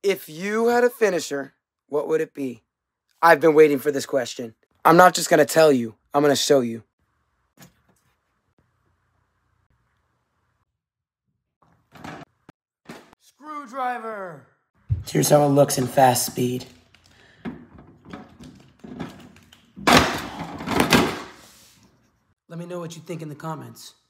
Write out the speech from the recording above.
If you had a finisher, what would it be? I've been waiting for this question. I'm not just gonna tell you, I'm gonna show you. Screwdriver! Here's how it looks in fast speed. Let me know what you think in the comments.